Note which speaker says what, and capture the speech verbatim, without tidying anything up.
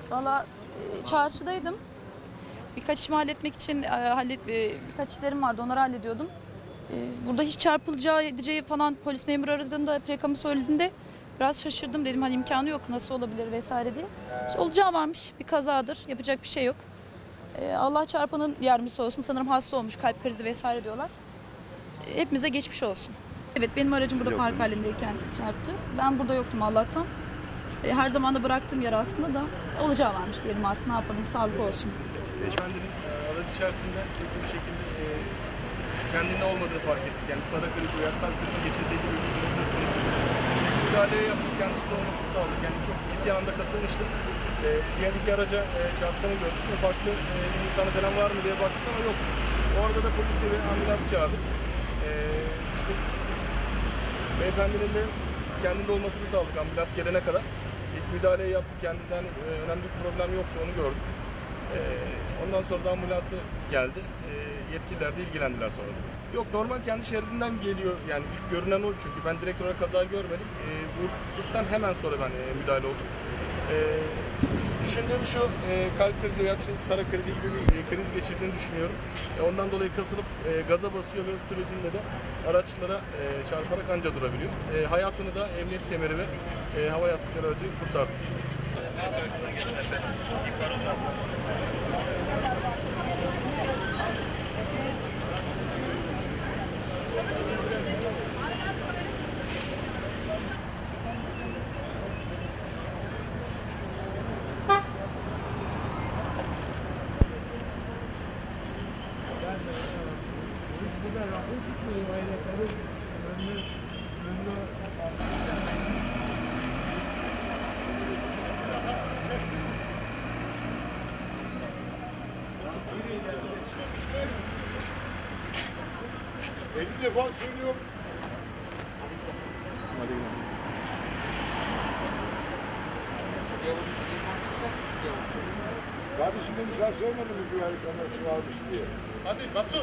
Speaker 1: Valla e, çarşıdaydım. Birkaç işimi halletmek için e, hallet, e, birkaç işlerim vardı, onları hallediyordum. E, burada hiç çarpılacağı edeceği falan polis memuru aradığında, plakamı söylediğinde biraz şaşırdım, dedim hani imkanı yok, nasıl olabilir vesaire diye. İşte olacağı varmış, bir kazadır, yapacak bir şey yok. E, Allah çarpanın yardımcısı olsun, sanırım hasta olmuş, kalp krizi vesaire diyorlar. E, hepimize geçmiş olsun. Evet, benim aracım burada park halindeyken çarptı. Ben burada yoktum Allah'tan. E, her zaman da bıraktığım yer aslında da olacağı varmış diyelim, artık ne yapalım, sağlık olsun.
Speaker 2: Beyefendinin e, araç içerisinde hızlı bir şekilde e, kendinde olmadığını fark ettik. Yani sarı krizi veya kalp krizi geçirdiği gibi bir durum söz konusu. Müdahaleye yaptık, kendisinde olmasını sağladık. Yani çok ciddi anda kasılmıştık. E, diğer iki araca e, çarptığını gördük ve farklı e, bir insanı falan var mı diye baktık ama yok. O arada da polisi ve ambulans çağırdık. E, işte beyefendinin de kendinde olmasını sağladık ambulans gelene kadar. İlk müdahaleyi yaptık, kendinden e, önemli bir problem yoktu, onu gördük. Ee, ondan sonra da ambulansı geldi. Ee, yetkililer de ilgilendiler sonra. Yok, normal kendi şeridinden geliyor. Yani ilk görünen o, çünkü ben direkt olarak kazayı görmedim. Ee, vurduktan hemen sonra ben e, müdahale oldum. Ee, şu, düşündüğüm şu, e, kalp krizi veya işte sarı krizi gibi bir e, kriz geçirdiğini düşünüyorum. E, ondan dolayı kasılıp e, gaza basıyor ve sürecinde de araçlara e, çarparak anca durabiliyor. E, hayatını da emniyet kemeri ve e, hava yastıkları aracı kurtarmış.
Speaker 3: elli defa söylüyorum. Kardeşim, sen söylemedin mi güvenlik kamerası varmış diye?
Speaker 2: Hadi Batu.